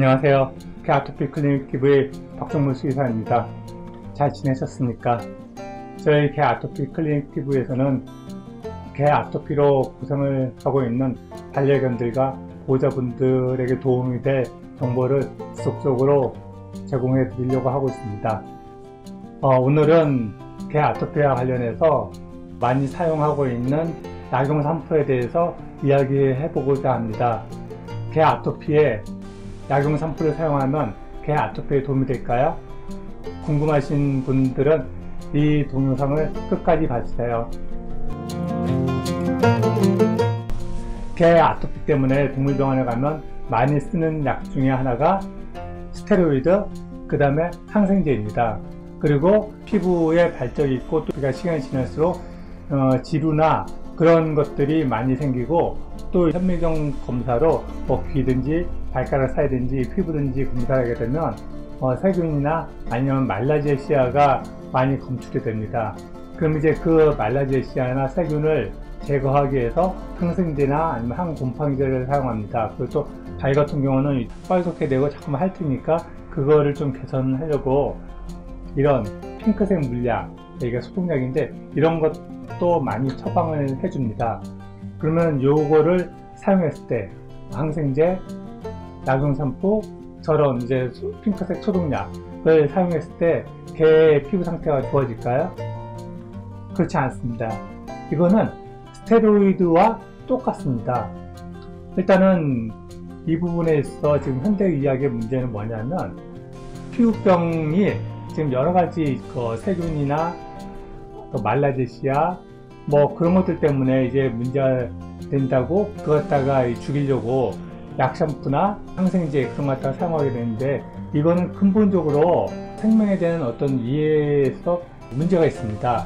안녕하세요. 개아토피 클리닉 TV의 박정문 수의사입니다. 잘 지내셨습니까? 저희 개아토피 클리닉 TV에서는 개아토피로 고생을 하고 있는 반려견들과 보호자분들에게 도움이 될 정보를 지속적으로 제공해 드리려고 하고 있습니다. 오늘은 개아토피와 관련해서 많이 사용하고 있는 약용 샴푸에 대해서 이야기해 보고자 합니다. 개아토피에 약용 샴푸를 사용하면 개아토피에 도움이 될까요? 궁금하신 분들은 이 동영상을 끝까지 봐주세요. 개아토피 때문에 동물병원에 가면 많이 쓰는 약 중에 하나가 스테로이드, 그 다음에 항생제입니다. 그리고 피부에 발적이 있고 또 시간이 지날수록 지루나 그런 것들이 많이 생기고, 또 현미경 검사로 귀든지 발가락 사이든지 피부든지 검사를 하게 되면 세균이나 아니면 말라제시아가 많이 검출이 됩니다. 그럼 이제 그 말라제시아나 세균을 제거하기 위해서 항생제나 아니면 항곰팡이제를 사용합니다. 그리고 또 발 같은 경우는 뻘겋게 되고 자꾸만 핥으니까 그거를 좀 개선하려고 이런 핑크색 물약, 이게 소독약인데 이런 것도 많이 처방을 해줍니다. 그러면 요거를 사용했을 때 항생제, 약용 샴푸, 저런 이제 핑크색 소독약을 사용했을 때 개의 피부 상태가 좋아질까요? 그렇지 않습니다. 이거는 스테로이드와 똑같습니다. 일단은 이 부분에 있어 지금 현대의학의 문제는 뭐냐면, 피부병이 지금 여러가지 세균이나 말라제시아 그런 것들 때문에 이제 문제가 된다고 그걸 갖다가 죽이려고 약 샴푸나 항생제 그런 것 갖다가 사용하게 되는데, 이거는 근본적으로 생명에 대한 어떤 이해에서 문제가 있습니다.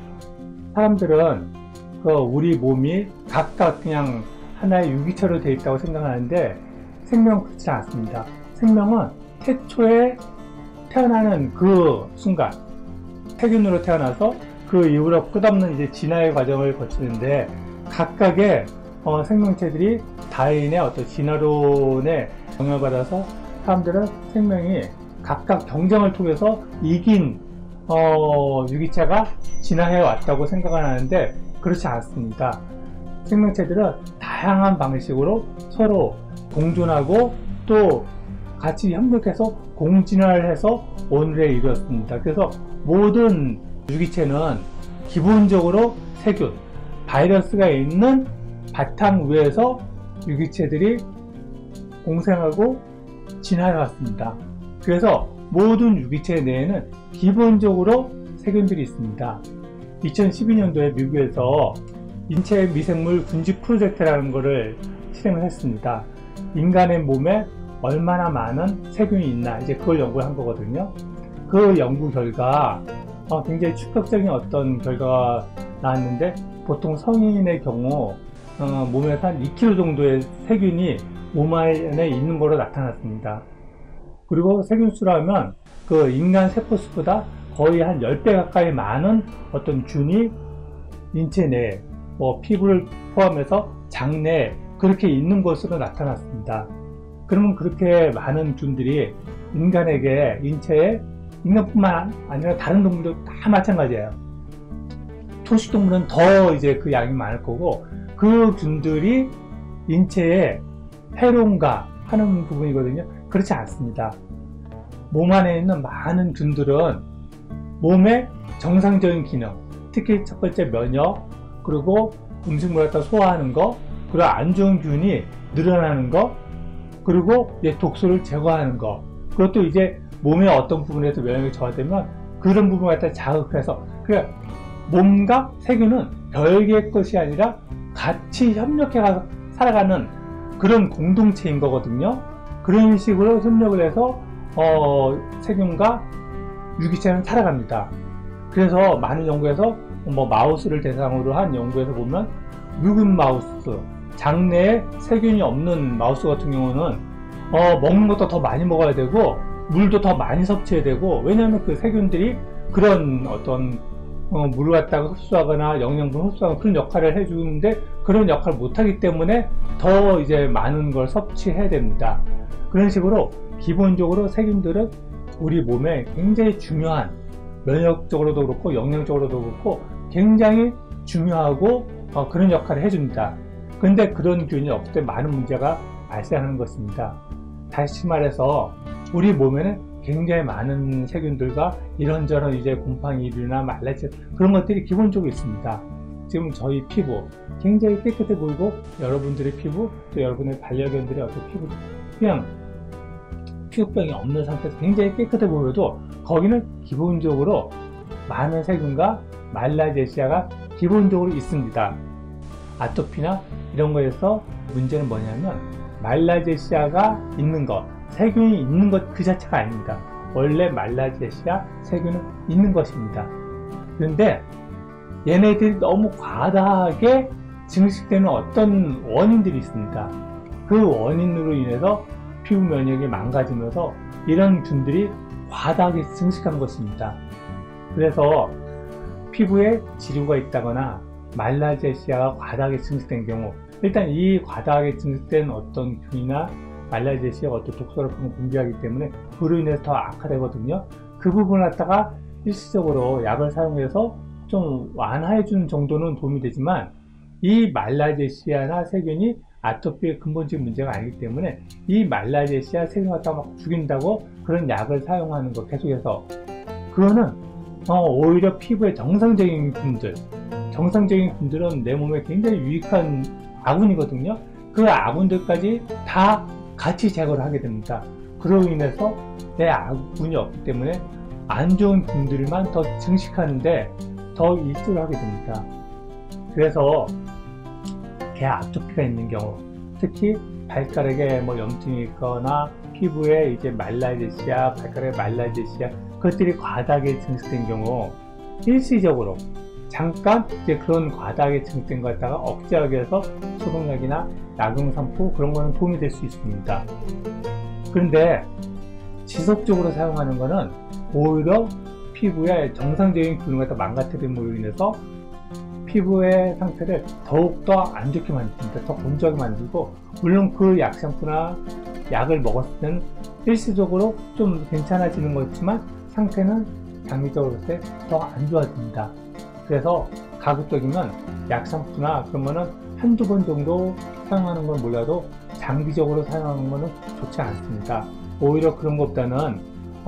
사람들은 우리 몸이 각각 그냥 하나의 유기체로 되어 있다고 생각하는데, 생명은 그렇지 않습니다. 생명은 태초에 태어나는 그 순간 세균으로 태어나서 그 이후로 끝없는 이제 진화의 과정을 거치는데, 각각의 생명체들이 다인의 어떤 진화론에 영향을 받아서 사람들은 생명이 각각 경쟁을 통해서 이긴 유기체가 진화해 왔다고 생각을 하는데, 그렇지 않습니다. 생명체들은 다양한 방식으로 서로 공존하고 또 같이 협력해서 공진화를 해서 오늘에 이르렀습니다. 그래서 모든 유기체는 기본적으로 세균, 바이러스가 있는 바탕 위에서 유기체들이 공생하고 진화해 왔습니다. 그래서 모든 유기체 내에는 기본적으로 세균들이 있습니다. 2012년도에 미국에서 인체 미생물 군집 프로젝트라는 것을 실행을 했습니다. 인간의 몸에 얼마나 많은 세균이 있나, 이제 그걸 연구한 거거든요. 그 연구 결과 굉장히 충격적인 어떤 결과가 나왔는데, 보통 성인의 경우 몸에서 한 2kg 정도의 세균이 몸 안에 있는 거로 나타났습니다. 그리고 세균수로 하면 그 인간 세포수보다 거의 한 10배 가까이 많은 어떤 균이 인체 내에 피부를 포함해서 장내에 그렇게 있는 것으로 나타났습니다. 그러면 그렇게 많은 균들이 인간에게 인체에, 인간뿐만 아니라 다른 동물도 다 마찬가지예요. 초식동물은 더 이제 그 양이 많을 거고, 그 균들이 인체에 해로운가 하는 부분이거든요. 그렇지 않습니다. 몸 안에 있는 많은 균들은 몸의 정상적인 기능, 특히 첫 번째 면역, 그리고 음식물을 갖다 소화하는 거, 그리고 안 좋은 균이 늘어나는 거, 그리고 독소를 제거하는 거, 그것도 이제 몸의 어떤 부분에서 면역이 저하되면 그런 부분을 갖다 자극해서, 그러니까 몸과 세균은 별개의 것이 아니라 같이 협력해 살아가는 그런 공동체인 거거든요. 그런 식으로 협력을 해서 세균과 유기체는 살아갑니다. 그래서 많은 연구에서 마우스를 대상으로 한 연구에서 보면, 묵은 마우스, 장내에 세균이 없는 마우스 같은 경우는 먹는 것도 더 많이 먹어야 되고 물도 더 많이 섭취해야 되고, 왜냐하면 그 세균들이 그런 어떤 물을 갖다가 흡수하거나 영양분 흡수하거나 그런 역할을 해주는데, 그런 역할을 못하기 때문에 더 이제 많은 걸 섭취해야 됩니다. 그런 식으로 기본적으로 세균들은 우리 몸에 굉장히 중요한, 면역적으로도 그렇고 영양적으로도 그렇고 굉장히 중요하고 그런 역할을 해줍니다. 근데 그런 균이 없을 때 많은 문제가 발생하는 것입니다. 다시 말해서 우리 몸에는 굉장히 많은 세균들과 이런저런 이제 곰팡이류나 말라리아 그런 것들이 기본적으로 있습니다. 지금 저희 피부 굉장히 깨끗해 보이고, 여러분들의 피부, 또 여러분의 반려견들의 어떤 피부, 그냥 피부병이 없는 상태에서 굉장히 깨끗해 보여도 거기는 기본적으로 많은 세균과 말라제시아가 기본적으로 있습니다. 아토피나 이런 거에서 문제는 뭐냐면 말라제시아가 있는 것, 세균이 있는 것 그 자체가 아닙니다. 원래 말라제시아 세균은 있는 것입니다. 그런데 얘네들이 너무 과다하게 증식되는 어떤 원인들이 있습니다. 그 원인으로 인해서 피부 면역이 망가지면서 이런 균들이 과다하게 증식한 것입니다. 그래서 피부에 지루가 있다거나 말라제시아가 과다하게 증식된 경우, 일단 이 과다하게 증식된 어떤 균이나 말라제시아가 어떤 독소를 분비하기 때문에 그로 인해서 더 악화되거든요. 그 부분을 갖다가 일시적으로 약을 사용해서 좀 완화해 주는 정도는 도움이 되지만, 이 말라제시아나 세균이 아토피의 근본적인 문제가 아니기 때문에 이 말라제시아 세균 갖다가 막 죽인다고 그런 약을 사용하는 거 계속해서, 그거는 오히려 피부의 정상적인 균들은 내 몸에 굉장히 유익한 아군이거든요. 그 아군들까지 다 같이 제거를 하게 됩니다. 그로 인해서 내 아군이 없기 때문에 안 좋은 균들만 더 증식하는데 더 일조를 하게 됩니다. 그래서 개 아토피가 있는 경우, 특히 발가락에 염증이 있거나 피부에 이제 말라제시아, 발가락에 말라제시아 그것들이 과다하게 증식된 경우, 일시적으로 잠깐 이제 그런 과다하게 증식된 것 갖다가 억제하기 위해서 소독약이나 약용 샴푸 그런 거는 도움이 될 수 있습니다. 그런데 지속적으로 사용하는 거는 오히려 피부의 정상적인 균을 갖다 망가뜨림으로 인해서 피부의 상태를 더욱더 안 좋게 만듭니다. 더 건조하게 만들고, 물론 그 약 샴푸나 약을 먹었을 때는 일시적으로 좀 괜찮아지는 거지만 상태는 장기적으로 볼 때 더 안 좋아집니다. 그래서 가급적이면 약 샴푸나 그런 거는 한두 번 정도 사용하는 건 몰라도 장기적으로 사용하는 거는 좋지 않습니다. 오히려 그런 것보다는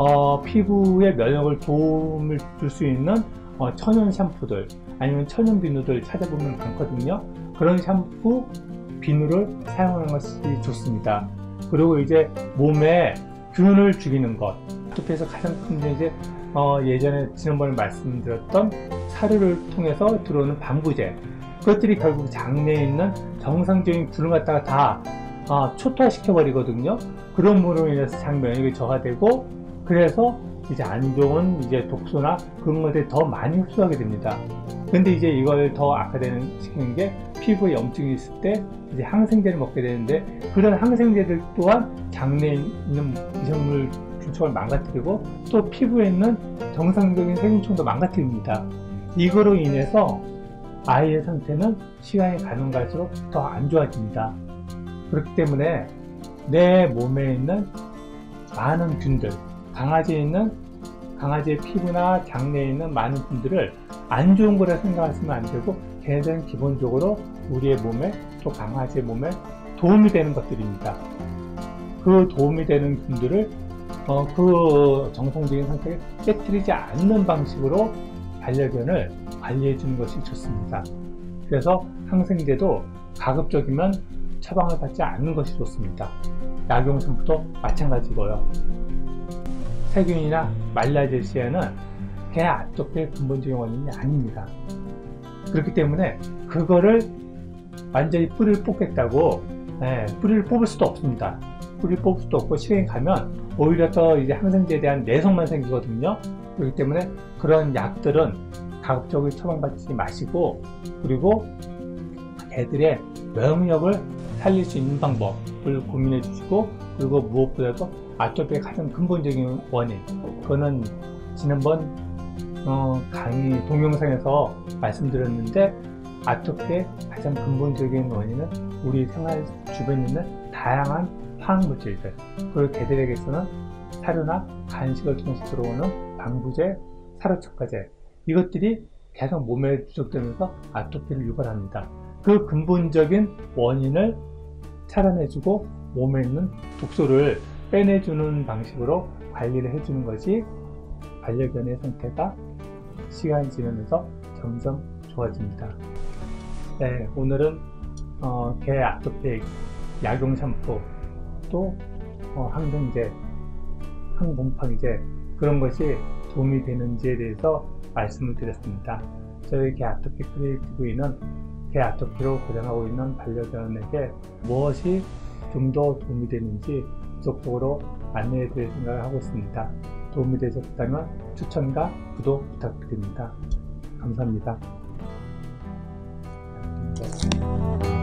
피부의 면역을 도움을 줄 수 있는 천연 샴푸들 아니면 천연 비누들 찾아보면 많거든요. 그런 샴푸, 비누를 사용하는 것이 좋습니다. 그리고 이제 몸에 균을 죽이는 것, 아토피에서 가장 큰 문제, 이제 예전에 지난번에 말씀드렸던 사료를 통해서 들어오는 방부제, 그것들이 결국 장내에 있는 정상적인 균을 갖다가 다 초토화시켜 버리거든요. 그럼으로 인해서 장 면역이 저하되고, 그래서 이제 안 좋은 이제 독소나 그런 것들이 더 많이 흡수하게 됩니다. 근데 이제 이걸 더 악화시키는 게, 피부에 염증이 있을 때 이제 항생제를 먹게 되는데, 그런 항생제들 또한 장내에 있는 미생물 균총을 망가뜨리고 또 피부에 있는 정상적인 세균총도 망가뜨립니다. 이거로 인해서 아이의 상태는 시간이 가면 갈수록 더 안 좋아집니다. 그렇기 때문에 내 몸에 있는 많은 균들, 강아지의 피부나 장내에 있는 많은 균들을 안 좋은 거라 생각하시면 안 되고, 걔네들은 기본적으로 우리의 몸에, 또 강아지의 몸에 도움이 되는 것들입니다. 그 도움이 되는 균들을 그 정상적인 상태에 깨뜨리지 않는 방식으로 반려견을 관리해 주는 것이 좋습니다. 그래서 항생제도 가급적이면 처방을 받지 않는 것이 좋습니다. 약용 샴푸도 마찬가지고요. 세균이나 말라제시아는 개 아토피의 근본적인 원인이 아닙니다. 그렇기 때문에 그거를 완전히 뿌리를 뽑겠다고 뿌리를 뽑을 수도 없습니다. 뿌리를 뽑을 수도 없고, 시간이 가면 오히려 더 이제 항생제에 대한 내성만 생기거든요. 그렇기 때문에 그런 약들은 가급적으로 처방받지 마시고, 그리고 개들의 면역력을 살릴 수 있는 방법을 고민해 주시고, 그리고 무엇보다도 아토피의 가장 근본적인 원인, 그거는 지난번 강의 동영상에서 말씀드렸는데, 아토피의 가장 근본적인 원인은 우리 생활 주변에 있는 다양한 화학물질들, 그리고 개들에게서는 사료나 간식을 통해서 들어오는 방부제, 사료첨가제, 이것들이 계속 몸에 누적되면서 아토피를 유발합니다. 그 근본적인 원인을 차단해주고 몸에 있는 독소를 빼내주는 방식으로 관리를 해주는 것이 반려견의 상태가 시간이 지나면서 점점 좋아집니다. 네, 오늘은 개 아토피 약용 샴푸, 또 항생제, 항곰팡이제, 그런 것이 도움이 되는지에 대해서 말씀을 드렸습니다. 저희 개 아토피 크리에이티브인은 개 아토피로 고생하고 있는 반려견에게 무엇이 좀 더 도움이 되는지 지속적으로 안내해 드릴 생각을 하고 있습니다. 도움이 되셨다면 추천과 구독 부탁드립니다. 감사합니다.